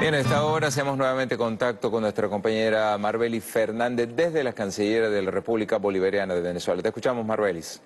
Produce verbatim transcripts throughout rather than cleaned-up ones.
Bien, a esta hora hacemos nuevamente contacto con nuestra compañera Marbelis Fernández desde la Cancillería de la República Bolivariana de Venezuela. Te escuchamos, Marbelis.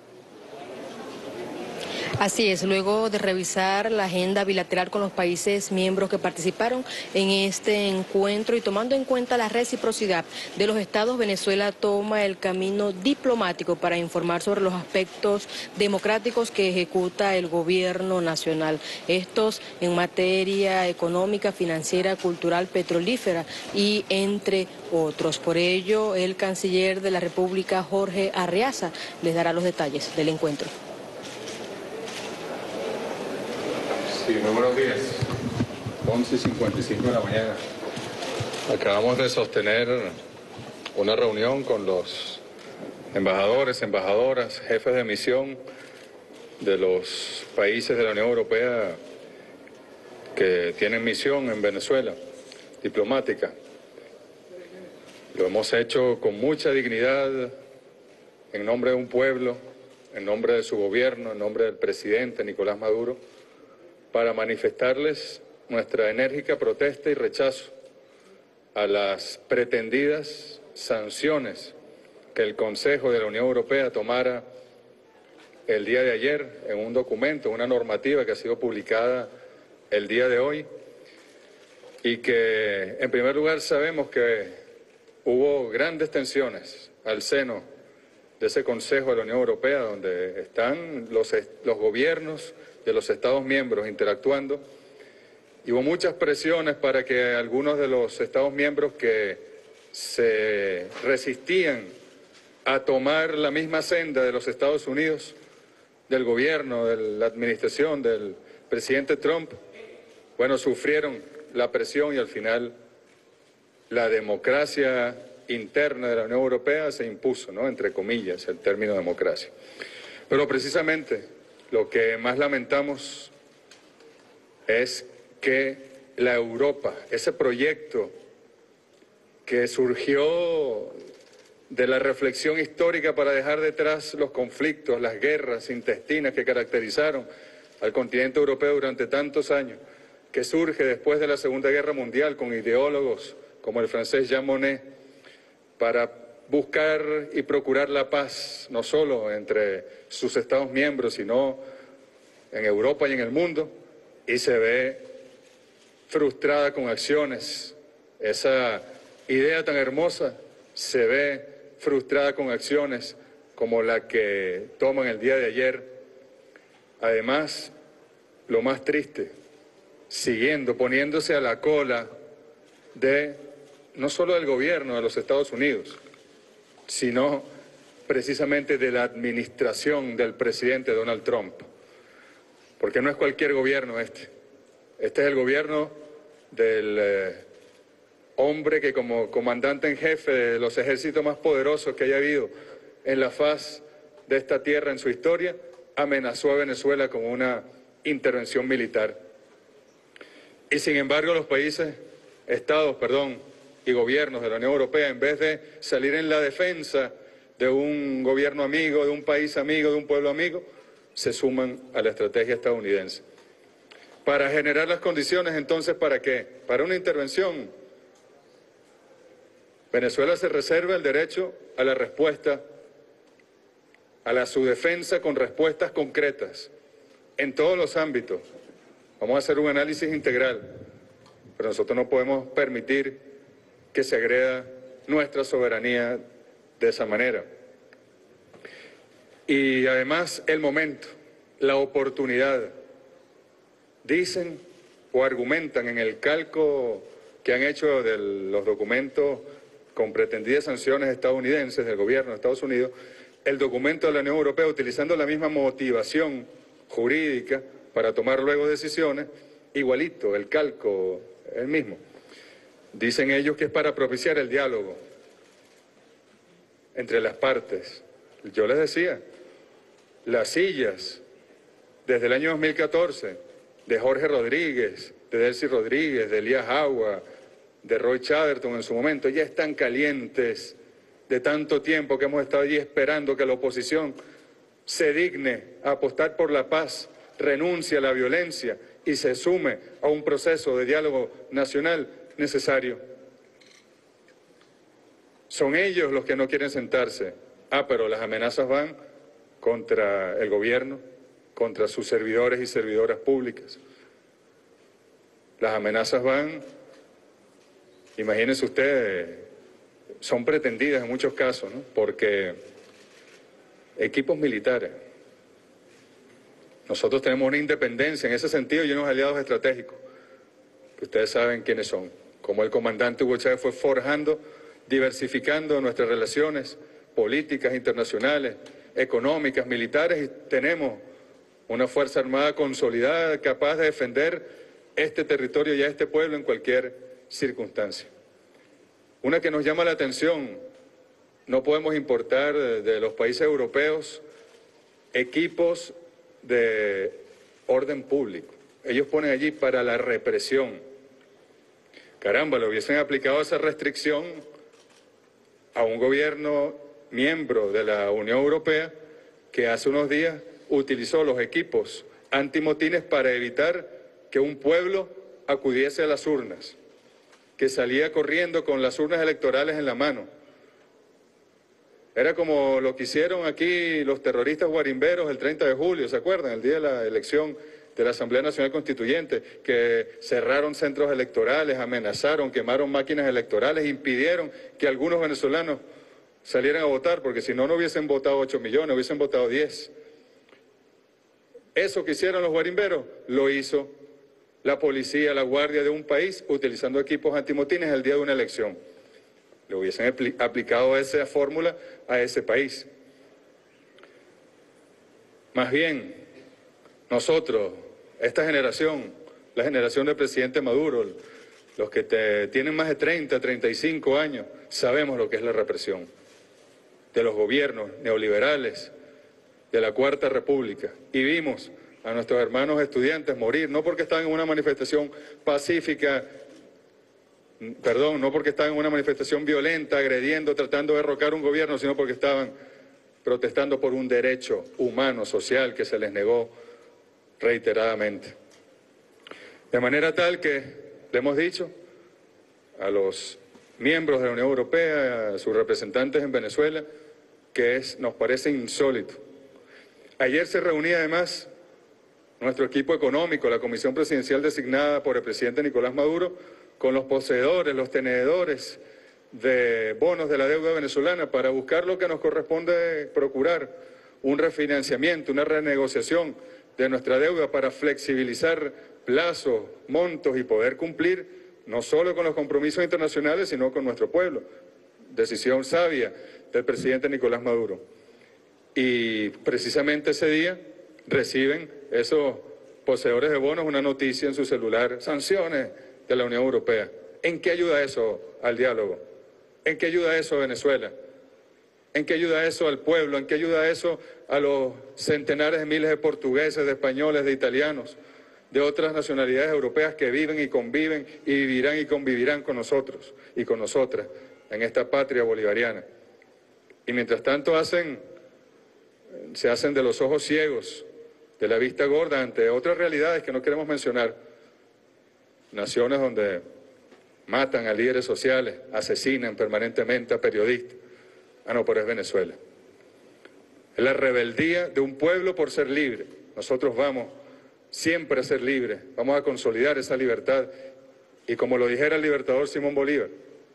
Así es, luego de revisar la agenda bilateral con los países miembros que participaron en este encuentro y tomando en cuenta la reciprocidad de los estados, Venezuela toma el camino diplomático para informar sobre los aspectos democráticos que ejecuta el gobierno nacional. Estos en materia económica, financiera, cultural, petrolífera y entre otros. Por ello, el canciller de la República, Jorge Arriaza, les dará los detalles del encuentro. Sí, muy buenos días. once y cincuenta y cinco de la mañana. Acabamos de sostener una reunión con los embajadores, embajadoras, jefes de misión de los países de la Unión Europea que tienen misión en Venezuela, diplomática. Lo hemos hecho con mucha dignidad, en nombre de un pueblo, en nombre de su gobierno, en nombre del presidente Nicolás Maduro, para manifestarles nuestra enérgica protesta y rechazo a las pretendidas sanciones que el Consejo de la Unión Europea tomara el día de ayer en un documento, una normativa que ha sido publicada el día de hoy y que, en primer lugar, sabemos que hubo grandes tensiones al seno de ese Consejo de la Unión Europea, donde están los, los gobiernos de los Estados miembros interactuando, y hubo muchas presiones para que algunos de los Estados miembros que se resistían a tomar la misma senda de los Estados Unidos, del gobierno, de la administración del presidente Trump, bueno, sufrieron la presión y al final la democracia interna de la Unión Europea se impuso, ¿no?, entre comillas, el término democracia. Pero precisamente lo que más lamentamos es que la Europa, ese proyecto que surgió de la reflexión histórica para dejar detrás los conflictos, las guerras intestinas que caracterizaron al continente europeo durante tantos años, que surge después de la Segunda Guerra Mundial con ideólogos como el francés Jean Monnet, para buscar y procurar la paz, no solo entre sus Estados miembros, sino en Europa y en el mundo, y se ve frustrada con acciones. Esa idea tan hermosa se ve frustrada con acciones como la que toman el día de ayer. Además, lo más triste, siguiendo, poniéndose a la cola de, no solo del gobierno de los Estados Unidos, sino precisamente de la administración del presidente Donald Trump. Porque no es cualquier gobierno este. Este es el gobierno del eh, hombre que como comandante en jefe de los ejércitos más poderosos que haya habido en la faz de esta tierra en su historia, amenazó a Venezuela con una intervención militar. Y sin embargo los países, estados, perdón, y gobiernos de la Unión Europea, en vez de salir en la defensa de un gobierno amigo, de un país amigo, de un pueblo amigo, se suman a la estrategia estadounidense. Para generar las condiciones, entonces, ¿para qué? Para una intervención. Venezuela se reserva el derecho a la respuesta, a la su defensa con respuestas concretas, en todos los ámbitos. Vamos a hacer un análisis integral, pero nosotros no podemos permitir que se agreda nuestra soberanía de esa manera. Y además el momento, la oportunidad. Dicen o argumentan en el calco que han hecho de los documentos con pretendidas sanciones estadounidenses del gobierno de Estados Unidos, el documento de la Unión Europea utilizando la misma motivación jurídica para tomar luego decisiones, igualito, el calco, el mismo. Dicen ellos que es para propiciar el diálogo entre las partes. Yo les decía, las sillas desde el año dos mil catorce de Jorge Rodríguez, de Delcy Rodríguez, de Elías Agua, de Roy Chatterton en su momento, ya están calientes de tanto tiempo que hemos estado allí esperando que la oposición se digne a apostar por la paz, renuncie a la violencia, y se sume a un proceso de diálogo nacional necesario. Son ellos los que no quieren sentarse. Ah, pero las amenazas van contra el gobierno, contra sus servidores y servidoras públicas. Las amenazas van, imagínense ustedes, son pretendidas en muchos casos, ¿no? Porque equipos militares, nosotros tenemos una independencia en ese sentido y unos aliados estratégicos, que ustedes saben quiénes son, como el comandante Hugo Chávez fue forjando, diversificando nuestras relaciones políticas, internacionales, económicas, militares, y tenemos una Fuerza Armada consolidada, capaz de defender este territorio y a este pueblo en cualquier circunstancia. Una que nos llama la atención, no podemos importar de, de los países europeos equipos de orden público. Ellos ponen allí para la represión. Caramba, le hubiesen aplicado esa restricción a un gobierno miembro de la Unión Europea que hace unos días utilizó los equipos antimotines para evitar que un pueblo acudiese a las urnas, que salía corriendo con las urnas electorales en la mano. Era como lo que hicieron aquí los terroristas guarimberos el treinta de julio, ¿se acuerdan? El día de la elección de la Asamblea Nacional Constituyente, que cerraron centros electorales, amenazaron, quemaron máquinas electorales, impidieron que algunos venezolanos salieran a votar, porque si no, no hubiesen votado ocho millones, hubiesen votado diez. Eso que hicieron los guarimberos, lo hizo la policía, la guardia de un país, utilizando equipos antimotines el día de una elección. Le hubiesen aplicado esa fórmula a ese país. Más bien, nosotros, esta generación, la generación del presidente Maduro, los que te, tienen más de treinta, treinta y cinco años, sabemos lo que es la represión de los gobiernos neoliberales, de la Cuarta República, y vimos a nuestros hermanos estudiantes morir, no porque estaban en una manifestación pacífica, perdón, no porque estaban en una manifestación violenta, agrediendo, tratando de derrocar un gobierno, sino porque estaban protestando por un derecho humano, social, que se les negó reiteradamente. De manera tal que le hemos dicho a los miembros de la Unión Europea, a sus representantes en Venezuela, que es, nos parece insólito. Ayer se reunía además nuestro equipo económico, la comisión presidencial designada por el presidente Nicolás Maduro, con los poseedores, los tenedores de bonos de la deuda venezolana para buscar lo que nos corresponde procurar, un refinanciamiento, una renegociación de nuestra deuda para flexibilizar plazos, montos y poder cumplir no solo con los compromisos internacionales, sino con nuestro pueblo. Decisión sabia del presidente Nicolás Maduro. Y precisamente ese día reciben esos poseedores de bonos una noticia en su celular: sanciones de la Unión Europea. ¿En qué ayuda eso al diálogo? ¿En qué ayuda eso a Venezuela? ¿En qué ayuda eso al pueblo? ¿En qué ayuda eso a los centenares de miles de portugueses, de españoles, de italianos, de otras nacionalidades europeas que viven y conviven y vivirán y convivirán con nosotros y con nosotras en esta patria bolivariana? Y mientras tanto hacen, se hacen de los ojos ciegos, de la vista gorda ante otras realidades que no queremos mencionar. Naciones donde matan a líderes sociales, asesinan permanentemente a periodistas. Ah, no, pero es Venezuela. Es la rebeldía de un pueblo por ser libre. Nosotros vamos siempre a ser libres, vamos a consolidar esa libertad. Y como lo dijera el libertador Simón Bolívar,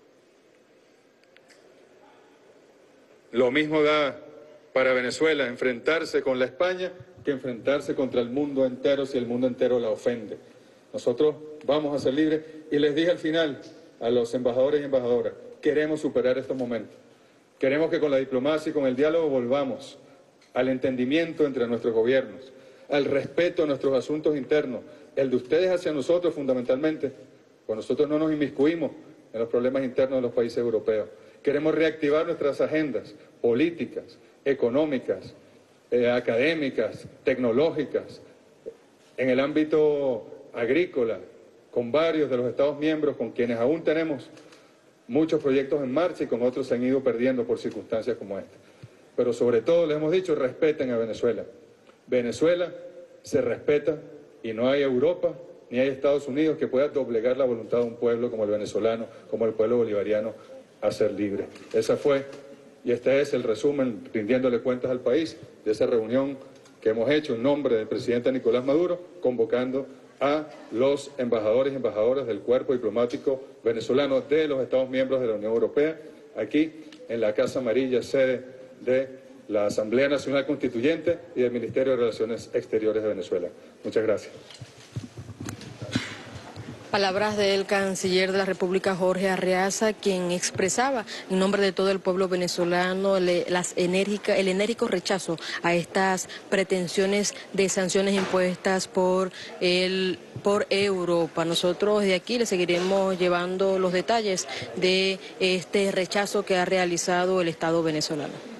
lo mismo da para Venezuela enfrentarse con la España que enfrentarse contra el mundo entero si el mundo entero la ofende. Nosotros vamos a ser libres y les dije al final a los embajadores y embajadoras, queremos superar estos momentos. Queremos que con la diplomacia y con el diálogo volvamos al entendimiento entre nuestros gobiernos, al respeto a nuestros asuntos internos, el de ustedes hacia nosotros fundamentalmente, pues nosotros no nos inmiscuimos en los problemas internos de los países europeos. Queremos reactivar nuestras agendas políticas, económicas, eh, académicas, tecnológicas, en el ámbito agrícola, con varios de los Estados miembros con quienes aún tenemos muchos proyectos en marcha y con otros se han ido perdiendo por circunstancias como esta. Pero sobre todo les hemos dicho, respeten a Venezuela. Venezuela se respeta y no hay Europa ni hay Estados Unidos que pueda doblegar la voluntad de un pueblo como el venezolano, como el pueblo bolivariano, a ser libre. Esa fue, y este es el resumen, rindiéndole cuentas al país, de esa reunión que hemos hecho en nombre del presidente Nicolás Maduro, convocando a los embajadores y embajadoras del cuerpo diplomático venezolano de los Estados miembros de la Unión Europea, aquí en la Casa Amarilla, sede de la Asamblea Nacional Constituyente y del Ministerio de Relaciones Exteriores de Venezuela. Muchas gracias. Palabras del canciller de la República, Jorge Arreaza, quien expresaba en nombre de todo el pueblo venezolano le, las enérgica, el enérgico rechazo a estas pretensiones de sanciones impuestas por, el, por Europa. Nosotros de aquí le seguiremos llevando los detalles de este rechazo que ha realizado el Estado venezolano.